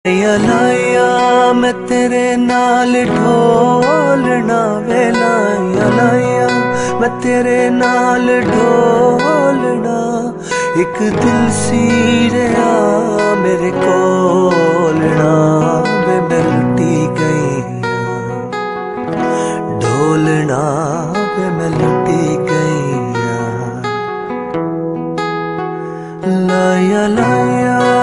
लाया लाया मैं तेरे नाल ढोलना वे लाया लाया मैं तेरे नाल ढोलना। एक दिल सी रहा मेरे कोलना वे मैं लुटी गई ढोलना वे मैं लुटी गई। लाया लाया